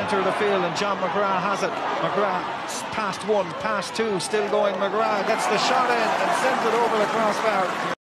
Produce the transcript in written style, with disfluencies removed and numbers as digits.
centre of the field, and John McGrath has it. McGrath past one, past two, still going. McGrath gets the shot in and sends it over the crossbar.